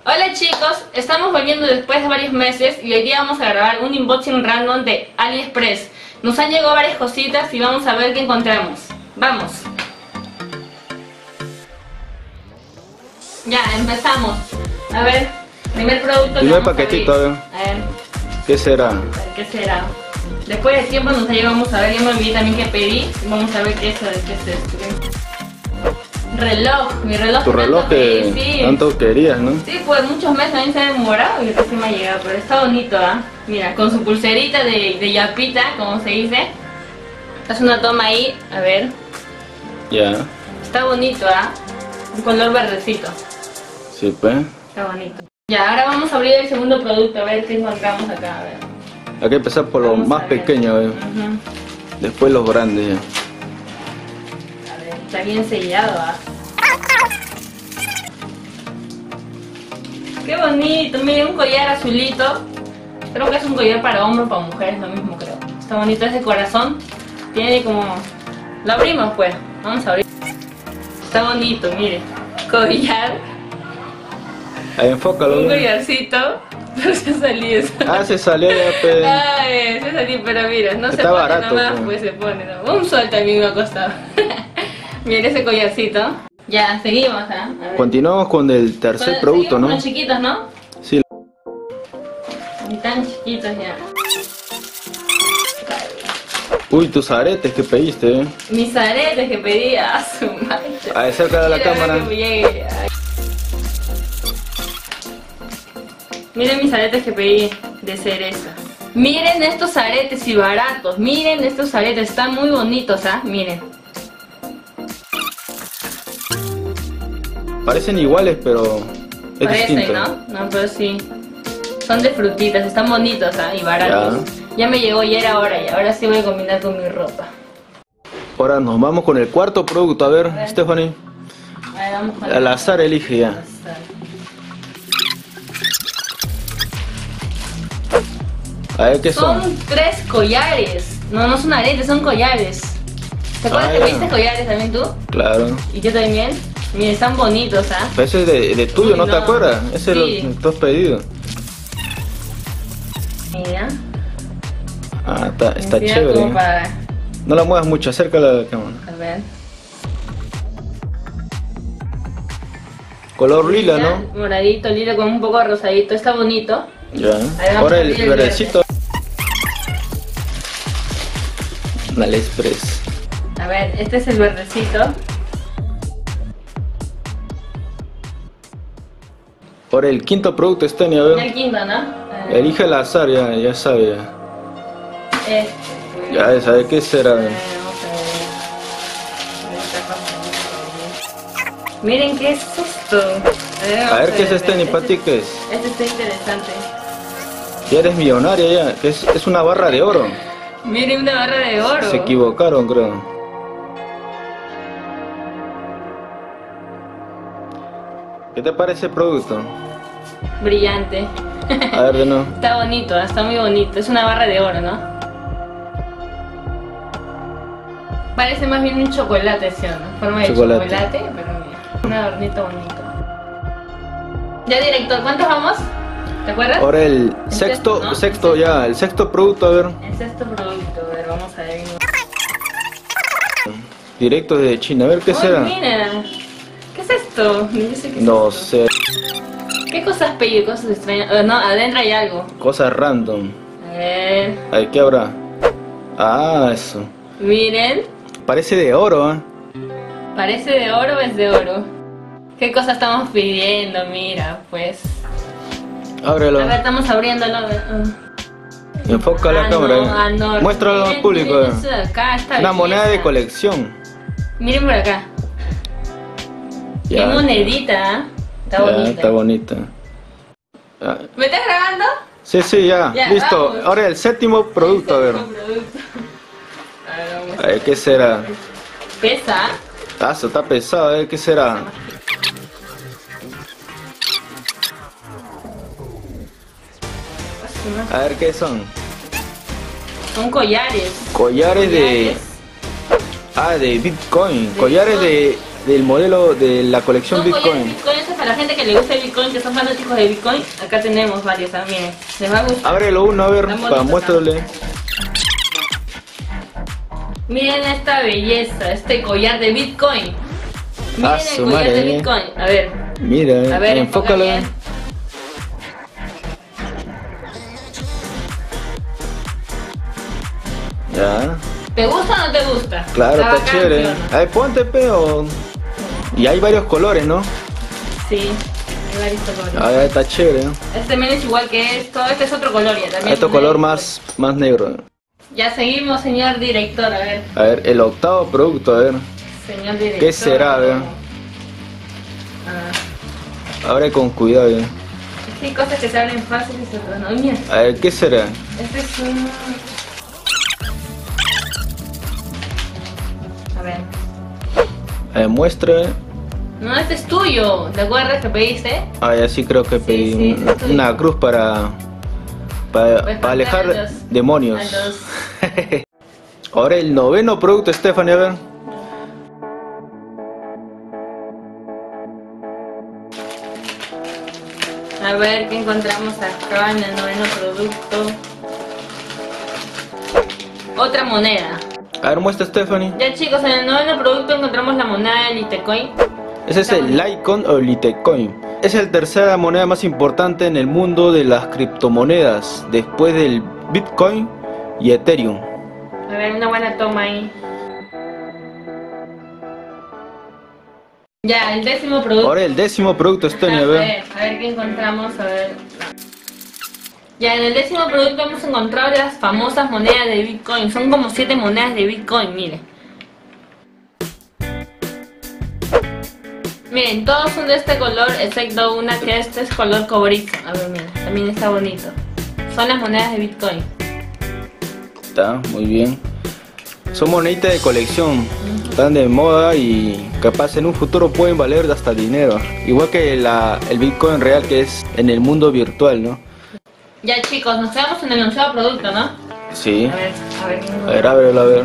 Hola chicos, estamos volviendo después de varios meses y hoy día vamos a grabar un unboxing random de AliExpress. Nos han llegado varias cositas y vamos a ver qué encontramos. ¡Vamos! Ya, empezamos. A ver, primer producto. Primer paquetito, a ver. ¿Qué será? ¿Qué será? Después de tiempo nos ha llegado, vamos a ver, yo me olvidé también que pedí. Vamos a ver qué es esto. Reloj, mi reloj. Tu reloj que sí. Tanto querías, ¿no? Sí, pues muchos meses también se ha demorado y recién me ha llegado, pero está bonito, ¿ah? Mira, con su pulserita de yapita, como se dice. Es una toma ahí, a ver. Ya. Está bonito, ¿ah? Un color verdecito. Sí, pues. Está bonito. Ya, ahora vamos a abrir el segundo producto, a ver qué encontramos acá, a ver. Hay que empezar por lo Vamos más a ver. pequeño, a ver. Después los grandes, ya. A ver, está bien sellado, ¿ah? Qué bonito, miren, un collar azulito. Creo que es un collar para hombre o para mujeres, lo mismo creo. Está bonito ese corazón. Tiene como... Lo abrimos pues, vamos a abrir. Está bonito, miren. Collar. Ahí enfócalo. Un collarcito. Pero se ha salido. Ah, se salió ya, pues. Ay, se salió, pero mira, no Está se pone barato, nomás, pues. pues se pone. ¿No? Un sol también me ha costado. Miren ese collarcito. Ya, seguimos, ¿ah? A ver. Continuamos con el tercer Bueno, producto, seguimos ¿no? con los chiquitos, ¿no? Sí. Y tan chiquitos ya. Uy, tus aretes que pediste, Mis aretes que pedí a su madre. Ahí cerca de la Quiero ver cámara. que me llegue. Ay. Miren mis aretes que pedí de cereza. Miren estos aretes y baratos. Miren estos aretes, están muy bonitos, ¿ah? Miren. Parecen iguales, pero es Parecen, distinto. ¿no? No, pero sí. Son de frutitas, están bonitos, ¿ah? Y baratos. Ya me llegó, ya era hora y ahora sí voy a combinar con mi ropa. Ahora nos vamos con el cuarto producto. A ver, Stephanie. A ver, vamos con Al azar elige ya. A ver qué son. Son 3 collares. No, no son aretes, son collares. ¿Te acuerdas que ya. pediste collares también tú? Claro. Y yo también. Miren, están bonitos, ¿ah? Pero ese es de tuyo, Uy, ¿no te no. acuerdas? Ese Sí. es lo que tú has pedido. Mira. Ah, está Mira chévere. como para... No la muevas mucho, acércala a la cámara. A ver. Color lila, Mira, ¿no? moradito, lila con un poco rosadito. Está bonito. Ya. Ahí vamos Ahora a el abrir el verdecito. AliExpress. A ver, este es el verdecito. Ahora el quinto producto, Steny, a Y el ver. quinto, ¿no? A ver. Elige al azar, ya sabe. Este. Ya sabe qué será. Vamos a ver. Miren qué es esto. A ver qué es vamos Steny, para ti qué es. Este está interesante. Ya eres millonaria ya, que es una barra de oro. Miren, una barra de oro. Se equivocaron, creo. ¿Qué te parece el producto? Brillante. A ver de nuevo. Está bonito, está muy bonito. Es una barra de oro, ¿no? Parece más bien un chocolate, ¿sí o no? Forma de Chocolate. chocolate, pero mira, un adornito bonito. Ya, director, ¿cuántos vamos? ¿Te acuerdas? Ahora el sexto, ¿no? sexto ya, el sexto producto, a ver. El sexto producto, a ver, vamos a ver. Directo desde China, a ver qué Uy, será. mira, ¿qué es esto? Yo sé qué es No esto. sé, ¿Qué cosas pedí? Cosas extrañas. No, adentro hay algo. cosas random. A ver, Ahí, ¿qué habrá? Ah, eso. miren. Parece de oro, ¿eh? ¿Parece de oro o es de oro? ¿Qué cosa estamos pidiendo? Mira, pues. Ábrelo. A ver, estamos abriéndolo. Enfoca la cámara. No. Muéstralo al Miren, público. miren eso de acá, esta Una moneda de belleza. colección. Miren por acá. Qué monedita, ¿eh? Está Ya, bonita. está bonita. Ya. ¿Me estás grabando? Sí, ya, Ya, listo. vamos. Ahora el séptimo producto, a ver. Producto. A ver, vamos. A ver, ¿qué será? Pesa. Tazo, está pesado, a ver, ¿qué será? A ver, ¿qué son? Son collares. Collares de... Ah, de Bitcoin. Collares del modelo de la colección Son collares de Bitcoin. Bitcoin, esas la gente que le gusta el Bitcoin, que son fanáticos de Bitcoin, acá tenemos varios también. Les va a gustar. Ábrelo uno, a ver, para muéstrale. Miren esta belleza, este collar de Bitcoin. Miren el su collar madre, de Bitcoin. A ver. Mira, A ver, enfócalo. bien. Ya. ¿Te gusta o no te gusta? Claro, está bacán, chévere. ¿sí o no? A ver, ponte peo. Y hay varios colores, ¿no? Sí, hay varios colores. A ver, está chévere. Este también es igual que esto. Este es otro color ya también. Este color más negro. Ya seguimos, señor director, a ver. A ver, el octavo producto, a ver. Señor director. ¿Qué será, a ver? Ah, Abre con cuidado, ya. es que hay cosas que se abren fácil y otras no. Mira, A ver, ¿qué será? este es un... A ver. A ver, muestra. No, este es tuyo. ¿Te acuerdas que pediste? Ah, ya sí creo que pedí sí, es tuyo. una cruz para Pues alejar a los- demonios. a los- Ahora el noveno producto, Stephanie, a ver. A ver qué encontramos acá en el noveno producto. Otra moneda. A ver, muestra, Stephanie. Ya chicos, en el noveno producto encontramos la moneda del Litecoin. Ese es el Litecoin o Litecoin. Es la tercera moneda más importante en el mundo de las criptomonedas, después del Bitcoin y Ethereum. A ver, una buena toma ahí. Ya, el décimo producto. Ahora el décimo producto, Stephanie, a ver. A ver qué encontramos, a ver. Ya, en el décimo producto hemos encontrado las famosas monedas de Bitcoin. Son como 7 monedas de Bitcoin, mire. Miren, todos son de este color, excepto una que este es color cobrizo. A ver, mira, también está bonito. Son las monedas de Bitcoin. Está muy bien. Son moneditas de colección, están de moda y capaz en un futuro pueden valer hasta dinero. Igual que el Bitcoin real, que es en el mundo virtual, ¿no? Ya chicos, nos quedamos en el onceavo producto, ¿no? Sí. A ver. A ver, ábrelo, a ver.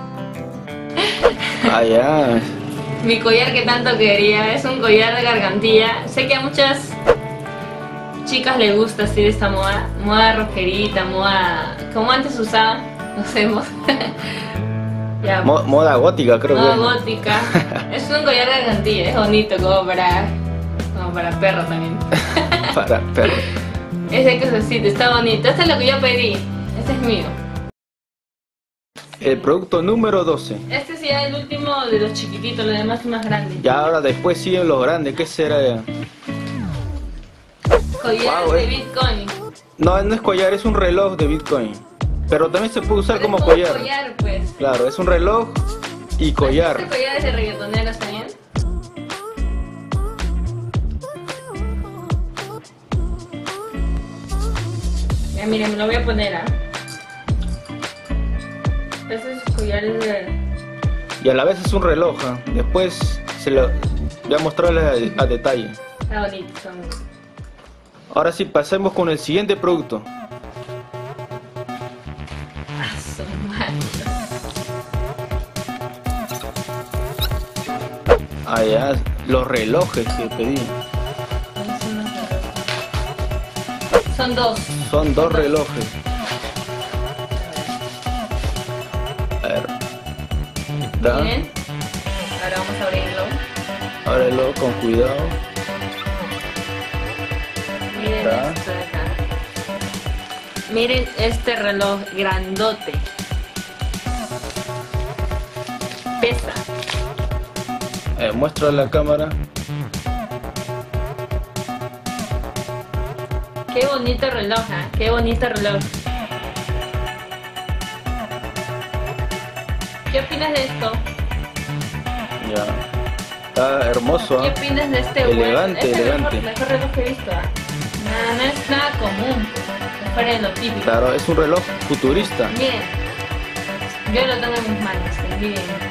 Ah, ya. Mi collar que tanto quería, es un collar de gargantilla. Sé que a muchas chicas les gusta así de esta moda. Moda rockerita, moda... como antes usaban, no sé, ya, Moda gótica, creo moda que. gótica. Es un collar de gargantilla, es bonito como para perro también. Para perro. Ese que se está bonito. Este es lo que yo pedí. Este es mío. El producto número 12. Este sí es el último de los chiquititos, los demás son más grandes. Ya ahora después siguen los grandes. ¿Qué será ya? Collares Wow, de Bitcoin. No, no es collar, es un reloj de Bitcoin. Pero también se puede usar Pero como es collar. collar, pues. Claro, es un reloj y collar. ¿Este collar es de reggaetoneros también? Ya miren, me lo voy a poner, ¿ah? Esos collares de... Y a la vez es un reloj. ¿Ah? Después se lo voy a mostrarles a detalle. Está bonito, está bonito. Ahora sí, pasemos con el siguiente producto. Ah, son malos. Ah, ya, los relojes que pedí. Son dos. Son dos relojes. A ver. Está. Miren. Ahora vamos a abrirlo. Ábrelo con cuidado. Miren Ya. esto de acá. Miren este reloj grandote. Pesa. Muestra la cámara. Qué bonito reloj, ¿eh? Qué bonito reloj. ¿Qué opinas de esto? Ya. Está hermoso, ¿Qué ¿ah? opinas de este Elegante, Este es elegante. el mejor reloj que he visto, ¿ah? No es nada común. Es fuera de lo típico. Claro, es un reloj futurista. Miren. Yo lo tengo en mis manos. Miren.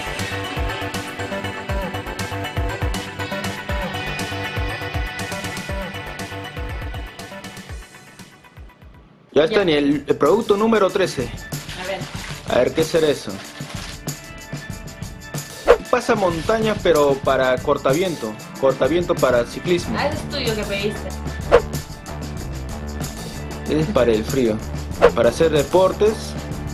Ya está, ni el producto número 13. A ver. A ver, ¿qué será eso? Pasa montañas, pero para cortaviento. cortaviento para ciclismo. Ah, ese es tuyo que pediste. Ese es para el frío. Para hacer deportes.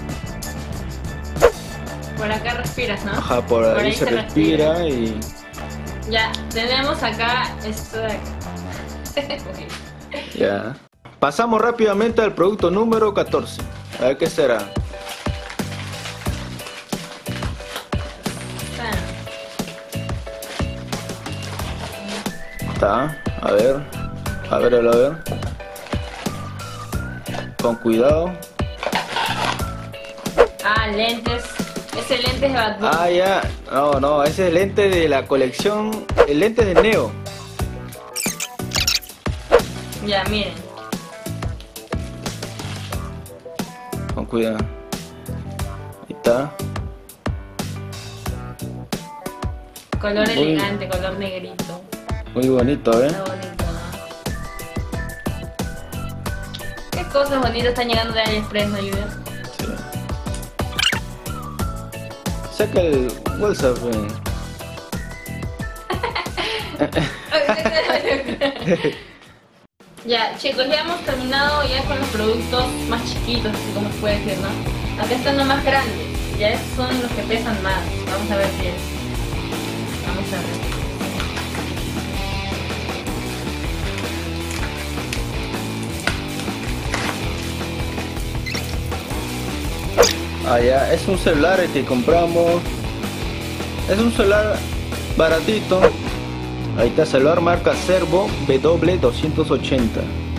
Por acá respiras, ¿no? Ajá, por ahí se respira y... Ya, tenemos acá esto de acá. Ya. Pasamos rápidamente al producto número 14. A ver qué será. Está, a ver. A ver. Con cuidado. Ah, lentes. Ese lente es de Bad Bunny. Ah, ya. No, ese es el lente de la colección. El lente de Neo. Ya, miren. Con cuidado. Ahí está. Color elegante, color negrito. Muy bonito, Está bonito, ¿no? ¿Qué cosas bonitas están llegando de AliExpress, no, Julián? Sí. Saca el WhatsApp. Ya, chicos, ya hemos terminado ya con los productos más chiquitos, así como se puede decir, ¿no? Acá están los más grandes. Ya estos son los que pesan más. Vamos a ver qué es. Vamos a ver. Ah, ya, es un celular el que compramos. Es un celular baratito. Ahí está, celular marca Servo W280.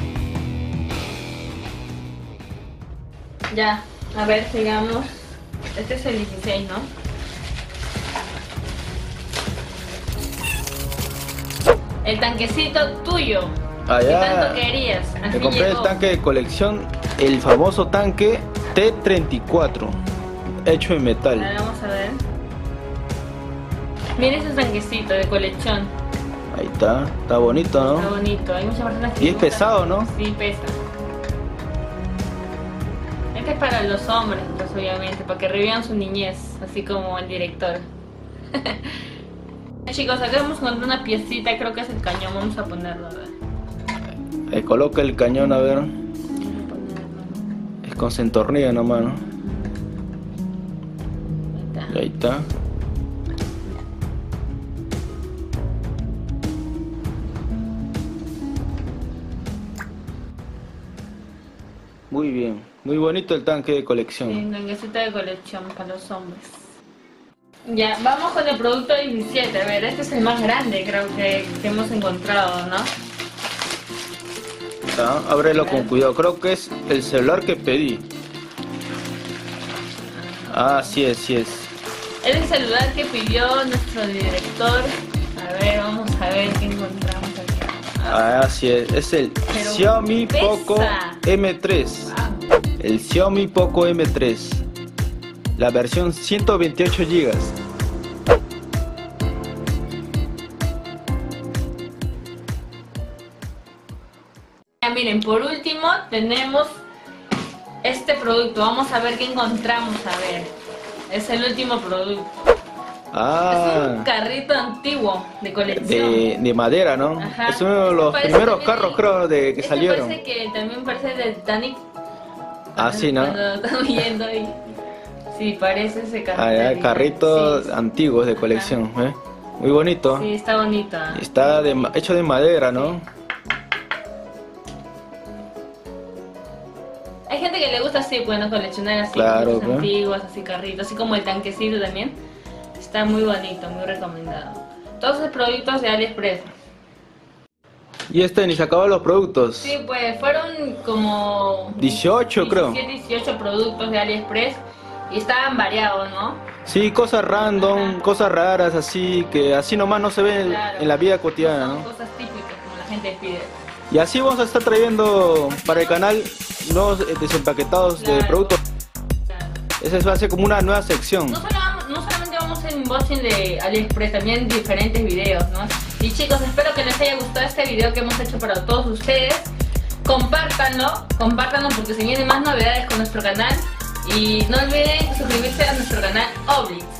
Ya, a ver, sigamos. Este es el 16, ¿no? El tanquecito tuyo. Ah, ¿Qué ya. tanto querías? Al Me fin compré llegó. el tanque de colección, el famoso tanque T-34, hecho en A metal. ver, vamos a ver. Miren ese tanquecito de colección. Ahí está bonito, Está ¿no? bonito. Hay muchas personas que Y es gustan. pesado, ¿no? Sí, pesa. Este es para los hombres, pues obviamente, para que revivan su niñez, así como el director. Chicos, acá vamos a encontrar una piecita, creo que es el cañón, vamos a ponerlo, a ver. Coloca el cañón, a ver. Vamos a ponerlo. Es con centornilla nomás, ¿no? Ahí Y ahí está. Muy bien, muy bonito el tanque de Sí, colección. un tanquecito de colección para los hombres. Ya, vamos con el producto 17. A ver, este es el más grande, creo que hemos encontrado, ¿no? ¿Está? Ábrelo con cuidado, creo que es el celular que pedí. Ah, sí es. Es el celular que pidió nuestro director. A ver, vamos a ver qué encontramos aquí. Ah, sí es el Pero Xiaomi pesa. Poco M3. Wow. El Xiaomi Poco M3. La versión 128 GB. Ya, miren, por último tenemos este producto. Vamos a ver qué encontramos. A ver, es el último producto. Es Ah, un carrito antiguo de colección. de madera, ¿no? Ajá. Es uno de los Parece primeros también carros, creo, que Este salieron. parece que también parece del Titanic. Ah, sí, ¿no? Cuando estamos viendo y... Sí, parece ese carrito. Ah, ya, carritos Sí, antiguos de colección, ¿eh? Muy bonito. sí, está bonito. Está hecho de madera, ¿no? Hay gente que le gusta así, bueno, coleccionar así, Claro, cosas pues. antiguas, así carritos, así como el tanquecito también. Está muy bonito, muy recomendado. Todos los productos de AliExpress. Y ni se acabaron los productos. Sí, pues fueron como 18, creo. 18 productos de AliExpress y estaban variados, ¿no? Sí, cosas random, Ajá. cosas raras, así que así nomás no se ven Claro. en la vida cotidiana, Son ¿no? cosas típicas como la gente pide. Y así vamos a estar trayendo para el canal nuevos desempaquetados de Claro. productos. Claro. Esa va a ser como una nueva sección. No solamente vamos a hacer unboxing de AliExpress, también diferentes videos, ¿no? Y chicos, espero que les haya gustado este video que hemos hecho para todos ustedes. Compártanlo porque se vienen más novedades con nuestro canal. Y no olviden suscribirse a nuestro canal Oblix.